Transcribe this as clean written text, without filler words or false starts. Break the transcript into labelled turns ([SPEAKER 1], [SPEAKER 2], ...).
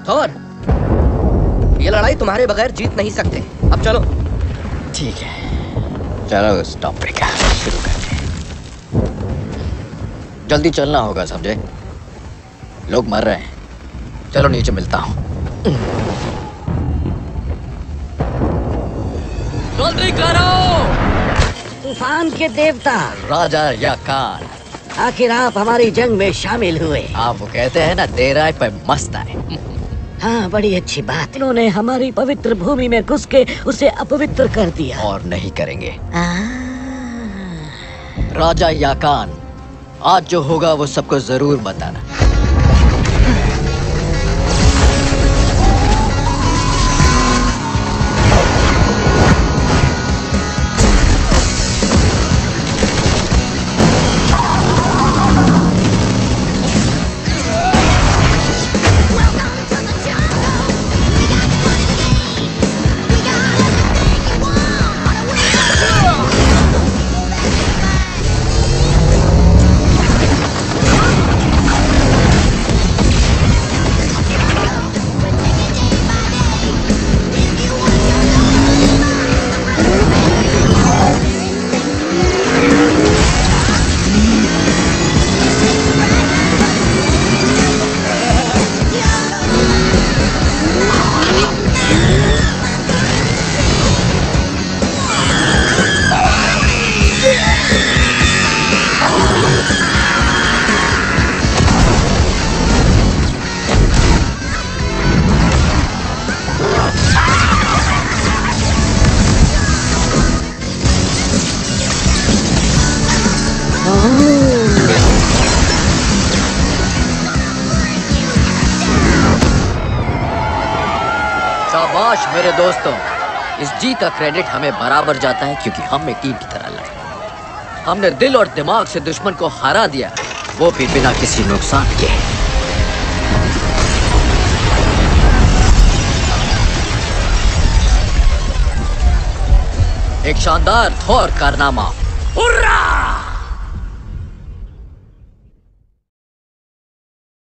[SPEAKER 1] थोर, ये लड़ाई तुम्हारे बगैर जीत नहीं सकते। अब चलो।
[SPEAKER 2] ठीक है, चलो स्टॉप ब्रेकर शुरू करते हैं। जल्दी चलना होगा, समझे? लोग मर रहे हैं। चलो नीचे मिलता हूँ। जल्दी करो।
[SPEAKER 3] तूफान के देवता
[SPEAKER 2] राजा याकान,
[SPEAKER 3] आखिर आप हमारी जंग में शामिल हुए।
[SPEAKER 2] आप वो कहते हैं ना, देर आए पर मस्त आए।
[SPEAKER 3] हाँ, बड़ी अच्छी बात। उन्होंने हमारी पवित्र भूमि में घुस के उसे अपवित्र कर दिया।
[SPEAKER 2] और नहीं करेंगे। राजा याकान, आज जो होगा वो सबको जरूर बताना। शाबाश मेरे दोस्तों, इस जीत का क्रेडिट हमें बराबर जाता है क्योंकि हम एक टीम की तरह लड़े। हमने दिल और दिमाग से दुश्मन को हरा दिया, वो भी बिना किसी नुकसान के। एक शानदार थोर कारनामा। हुर्रा!